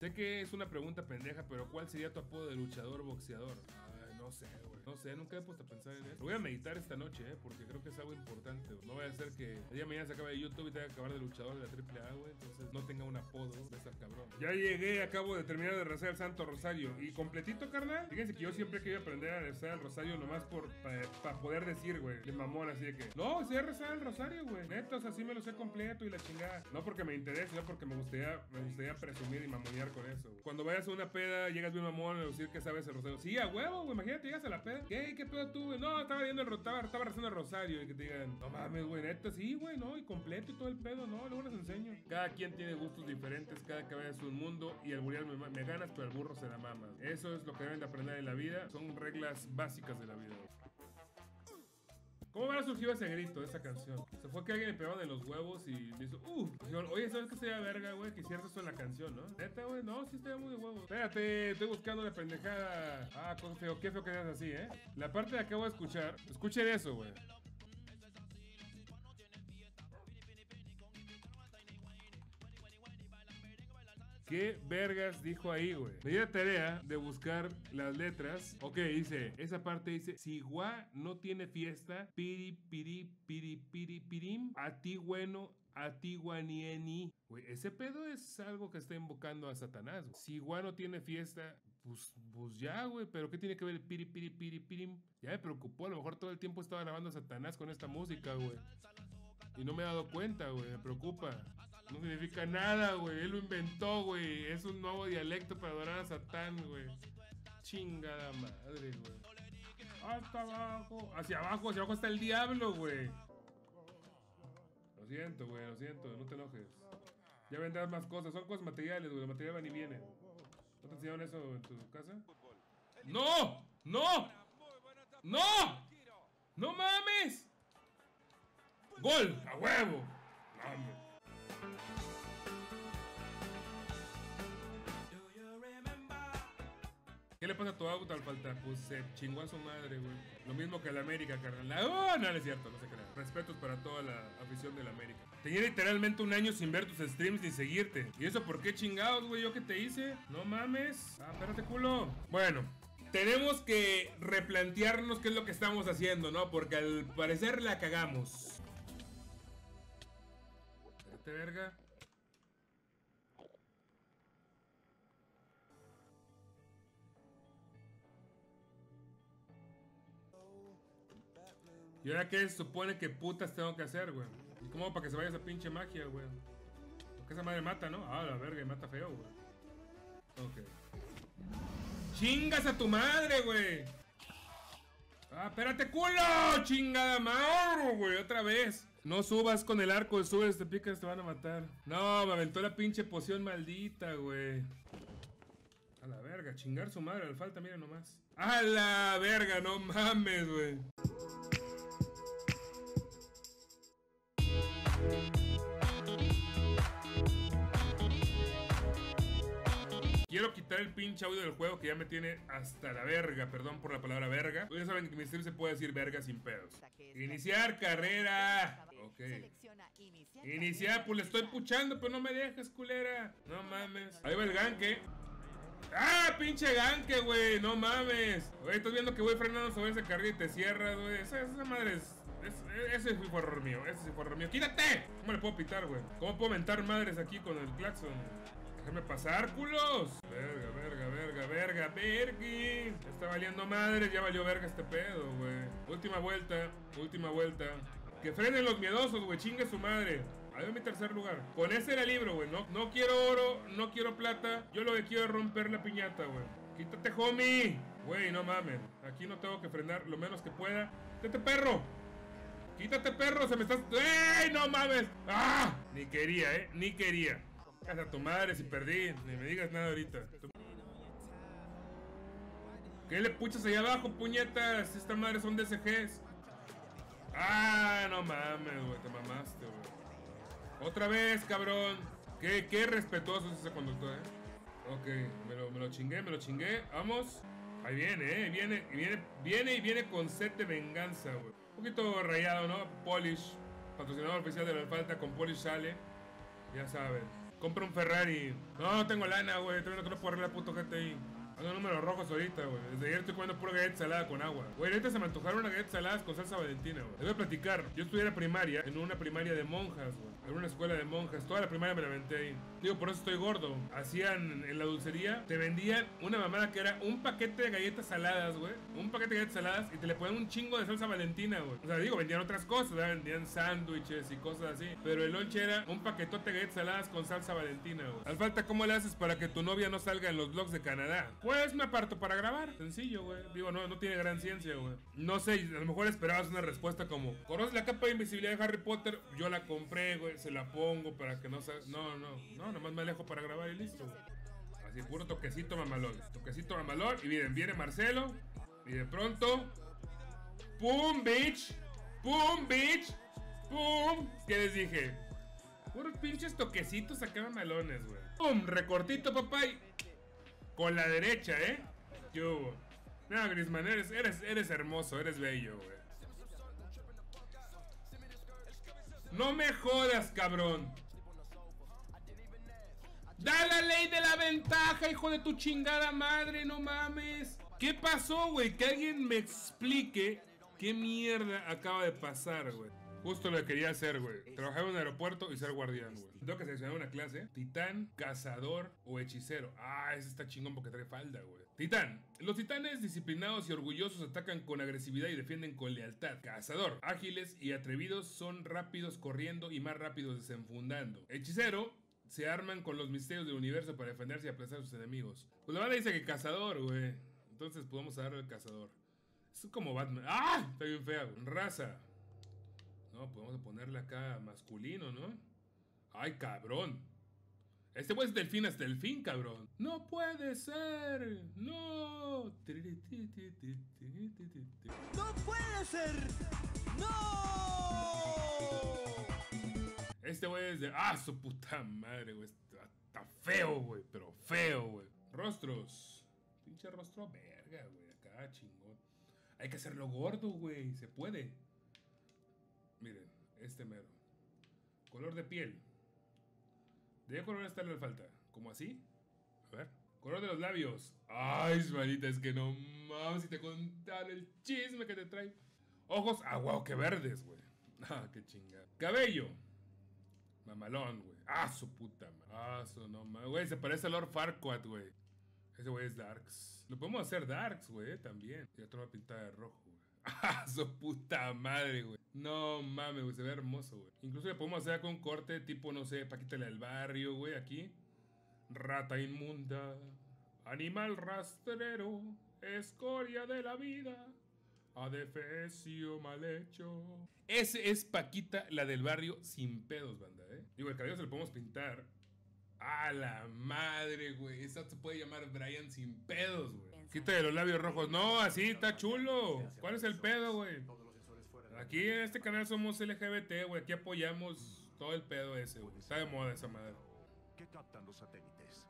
Sé que es una pregunta pendeja, pero ¿cuál sería tu apodo de luchador boxeador? Ay, no sé, güey. No sé, nunca he puesto a pensar en eso. Lo voy a meditar esta noche, porque creo que es algo importante, güey. No vaya a ser que el día de mañana se acabe de YouTube y tenga que acabar de luchador de la AAA, güey. Entonces no tenga un apodo de estar cabrón. Ya llegué, acabo de terminar de rezar el Santo Rosario. ¿Y completito, carnal? Fíjense que yo siempre he querido aprender a rezar el Rosario nomás para poder decir, güey, de mamón, así de que no, sé rezar el Rosario, güey. Neto, o sea, sí me lo sé completo y la chingada. No porque me interese, sino porque me gustaría presumir y mamonear con eso, güey. Cuando vayas a una peda, llegas bien mamón a decir que sabes el Rosario. Sí, a huevo, güey. Imagínate, llegas a la peda. ¿Qué pedo tú, güey? No, estaba rezando el Rosario. Y que te digan, no mames, güey, neta, sí, güey, no, y completo y todo el pedo, no, luego les enseño. Cada quien tiene gustos diferentes, cada cabeza es un mundo. Y al burrial me ganas, pero al burro se la mama. Eso es lo que deben de aprender en la vida. Son reglas básicas de la vida. ¿Cómo habrá surgido ese grito de esa canción? Se fue que alguien le pegaban en los huevos y me hizo dijeron, oye, ¿sabes qué sería verga, güey? Que hicieras eso en la canción, ¿no? Neta, güey, no, sí estaría muy de huevos. Espérate, estoy buscando la pendejada. Ah, qué feo que seas así, ¿eh? La parte de acabo de escuchar, escuchen eso, güey. ¿Qué vergas dijo ahí, güey? Me di la tarea de buscar las letras. Ok, dice, esa parte dice, si gua no tiene fiesta, pirim, a ti bueno, a ti guanieni. Güey, ese pedo es algo que está invocando a Satanás, güey. Si gua no tiene fiesta, pues ya, güey, pero ¿qué tiene que ver el pirim? Ya me preocupó, a lo mejor todo el tiempo estaba grabando a Satanás con esta música, güey. Y no me he dado cuenta, güey, me preocupa. No significa nada, güey, él lo inventó, güey. Es un nuevo dialecto para adorar a Satán, güey. Chingada madre, güey. Hasta abajo. Hacia abajo está el diablo, güey. Lo siento, güey, lo siento, no te enojes. Ya vendrás más cosas, son cosas materiales, güey. El material van y viene. ¿No te enseñaron eso en tu casa? ¡No! ¡No! ¡No! ¡No mames! ¡Gol! ¡A huevo! ¡Hombre! ¿Qué le pasa a tu auto al falta? Pues se chingó a su madre, güey. Lo mismo que el América, carnal. ¡Oh! No, no es cierto, no se crea. Respetos para toda la afición del América. Tenía literalmente un año sin ver tus streams ni seguirte. ¿Y eso por qué chingados, güey? ¿Yo qué te hice? No mames. Ah, espérate, culo. Bueno. Tenemos que replantearnos qué es lo que estamos haciendo, ¿no? Porque al parecer la cagamos. Espérate, verga. ¿Y ahora qué se supone que putas tengo que hacer, güey? ¿Y cómo para que se vaya esa pinche magia, güey? Porque esa madre mata, ¿no? Ah, la verga, y mata feo, güey. Ok. ¡Chingas a tu madre, güey! ¡Ah, espérate, culo! ¡Chingada madre, güey! Otra vez. No subas con el arco, subes, te picas, te van a matar. No, me aventó la pinche poción maldita, güey. A la verga, chingar su madre, le falta, mira nomás. A la verga, no mames, güey. Quiero quitar el pinche audio del juego que ya me tiene hasta la verga. Perdón por la palabra verga. Ustedes saben que en mi stream se puede decir verga sin pedos. Iniciar carrera. Ok. Iniciar, pues le estoy puchando, pero no me dejas, culera. No mames. Ahí va el ganque. ¡Ah, pinche ganque, güey! No mames. Güey, estás viendo que voy frenando sobre ese carril y te cierras, güey. Esa madre es... Ese fue error mío. Ese sí fue error mío. ¡Quítate! ¿Cómo le puedo pitar, güey? ¿Cómo puedo mentar madres aquí con el claxon? ¡Déjame pasar, culos! Verga. Está valiendo madres, ya valió verga este pedo, güey. Última vuelta. Que frenen los miedosos, güey, chingue su madre. Ahí va mi tercer lugar. Con ese era el libro, güey. No quiero oro, no quiero plata. Yo lo que quiero es romper la piñata, güey. Quítate, homie. Güey, no mames. Aquí no tengo que frenar lo menos que pueda. ¡Quítate, perro! ¡Quítate, perro! Se me estás... ¡Ey, no mames! ¡Ah! Ni quería, ni quería. Casa a tu madre si perdí. Ni me digas nada ahorita. ¿Qué le puchas allá abajo, puñetas? Esta madre son DSGs. Ah, no mames, güey. Te mamaste, güey. Otra vez, cabrón. Qué respetuoso es ese conductor, Ok, me lo chingué. Vamos. Ahí viene, viene con sed de venganza, güey. Un poquito rayado, ¿no? Polish. Patrocinador oficial de la falta con Polish sale. Ya saben. Compra un Ferrari. No tengo lana, güey. Todavía no puedo arreglar puto GTI. Ando números rojos ahorita, güey. Desde ayer estoy comiendo pura galleta salada con agua. Güey, ahorita se me antojaron unas galletas saladas con salsa valentina, güey. Les voy a platicar. Yo estudié la primaria en una primaria de monjas, güey. En una escuela de monjas. Toda la primaria me la aventé ahí. Digo, por eso estoy gordo. Hacían en la dulcería, te vendían una mamada que era un paquete de galletas saladas, güey. Un paquete de galletas saladas y te le ponían un chingo de salsa valentina, güey. O sea, digo, vendían otras cosas, ¿verdad? Vendían sándwiches y cosas así. Pero el lonche era un paquetote de galletas saladas con salsa valentina, güey. Al falta, ¿cómo le haces para que tu novia no salga en los vlogs de Canadá? Pues me aparto para grabar. Sencillo, güey. Digo, no tiene gran ciencia, güey. No sé, a lo mejor esperabas una respuesta como: ¿conoces la capa de invisibilidad de Harry Potter? Yo la compré, güey. Se la pongo para que no salga. No, nomás me alejo para grabar y listo, güey. Así, puro toquecito mamalón. Toquecito mamalón. Y miren, viene Marcelo. Y de pronto, ¡pum, bitch! ¡Pum, bitch! ¡Pum! ¿Qué les dije? Puros pinches toquecitos acá mamalones, güey. ¡Pum! Recortito, papá. Con la derecha, ¿eh? ¿Qué hubo? No, Griezmann, eres hermoso, eres bello, güey. No me jodas, cabrón. ¡Da la ley de la ventaja, hijo de tu chingada madre! ¡No mames! ¿Qué pasó, güey? Que alguien me explique qué mierda acaba de pasar, güey. Justo lo que quería hacer, güey. Trabajar en un aeropuerto y ser guardián, güey. Tengo que seleccionar una clase. Titán, cazador o hechicero. Ah, ese está chingón porque trae falda, güey. Titán. Los titanes disciplinados y orgullosos atacan con agresividad y defienden con lealtad. Cazador. Ágiles y atrevidos, son rápidos corriendo y más rápidos desenfundando. Hechicero. Se arman con los misterios del universo para defenderse y aplastar a sus enemigos. Pues la banda dice que cazador, güey. Entonces podemos darle al cazador. Es como Batman. ¡Ah! Está bien fea, güey. Raza. No, podemos ponerle acá masculino, ¿no? ¡Ay, cabrón! Este güey es delfín hasta el fin, cabrón. ¡No puede ser! ¡No! ¡No puede ser! ¡No! Este güey es de... ¡Ah, su puta madre, güey! Está feo, güey. Pero feo, güey. Rostros. Pinche rostro verga, güey. Acá, chingón. Hay que hacerlo gordo, güey. Se puede. Miren, este mero. Color de piel. ¿De qué color está le falta? ¿Como así? A ver. Color de los labios. Ay, manita, es que no mames si te contaron el chisme que te trae. Ojos, ah, wow, qué verdes, güey. Ah, qué chingada. Cabello. Mamalón, güey. Ah, su puta madre. Ah, su no mames. Güey, se parece a Lord Farquaad, güey. Ese güey es Darks. Lo podemos hacer Darks, güey, también. Y otro va a pintar de rojo, güey. Ah, su puta madre, güey. No mames, güey, se ve hermoso, güey. Incluso le podemos hacer con un corte tipo, no sé, Paquita la del barrio, güey, aquí. Rata inmunda, animal rastrero, escoria de la vida, adefesio mal hecho. Ese es Paquita la del barrio sin pedos, banda, Digo, el cabello se lo podemos pintar. ¡A la madre, güey! Esa se puede llamar Brian sin pedos, güey. Quítale los labios rojos. No, así está chulo. ¿Cuál es el pedo, güey? Aquí en este canal somos LGBT, güey. Aquí apoyamos todo el pedo ese, güey. Está de moda esa madre. ¿Qué captan los satélites?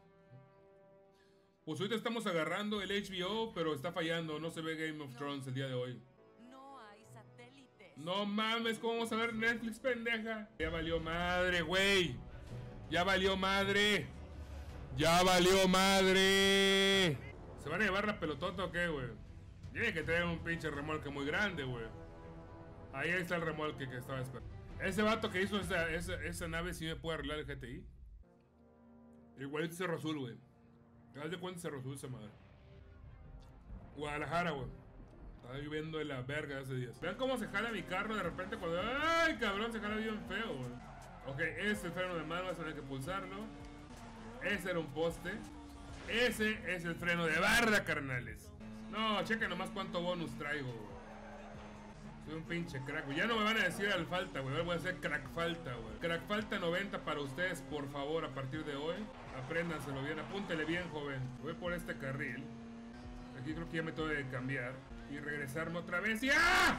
Pues ahorita estamos agarrando el HBO, pero está fallando. No se ve Game of Thrones el día de hoy. No hay satélites. No mames, ¿cómo vamos a ver Netflix, pendeja? Ya valió madre, güey. Ya valió madre. Ya valió madre. ¿Se van a llevar la pelotota o qué, güey? Tiene que traer un pinche remolque muy grande, güey. Ahí está el remolque que estaba esperando. Ese vato que hizo esa nave sí me puede arreglar el GTI. Igualito Cerro Azul, güey. Haz de cuenta Cerro Azul esa madre. Guadalajara, güey. Estaba lloviendo de la verga hace días. Vean cómo se jala mi carro de repente cuando... ¡Ay, cabrón! Se jala bien feo, güey. Ok, ese es el freno de mano, vas a tener que pulsarlo. Ese era un poste. Ese es el freno de barra, carnales. No, checa nomás cuánto bonus traigo, güey. Soy un pinche crack, güey. Ya no me van a decir al falta, güey. Ahora voy a hacer crack falta, güey. Crack falta 90 para ustedes, por favor, a partir de hoy. Apréndanselo bien, apúntele bien, joven. Voy por este carril. Aquí creo que ya me tengo que cambiar. Y regresarme otra vez. ¡Ya!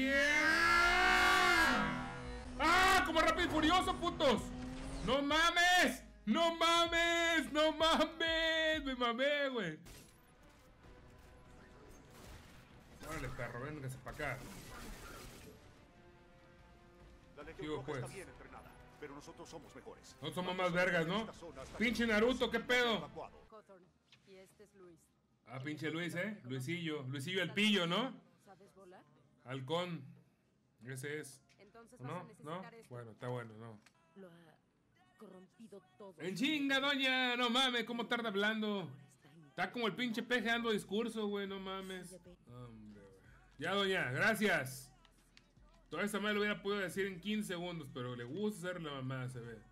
¡Ya! ¡Ah! ¡Como Rápido y Furioso, putos! ¡No mames! ¡No mames! ¡No mames! Me mamé, güey. Órale, perro, véngase para acá. La Sigo, Legión Roja pues. está bien entrenada. pero nosotros somos mejores. No somos más vergas, ¿no? Pinche Naruto, ¿qué pedo? Hawthorne, y este es Luis. Ah, pinche Luis, Luisillo. Luisillo el pillo, ¿no? ¿Sabes volar? Halcón. Ese es. Entonces vas a ¿No? ¿No? necesitar esto. Bueno, está bueno, ¿no? Lo ha corrompido todo. En chinga, doña. No mames, ¿cómo tarda hablando? Está como el pinche peje dando discurso, güey, no mames. Hombre, güey. Ya, doña, gracias. Toda esta madre lo hubiera podido decir en 15 segundos, pero le gusta hacer la mamá, se ve.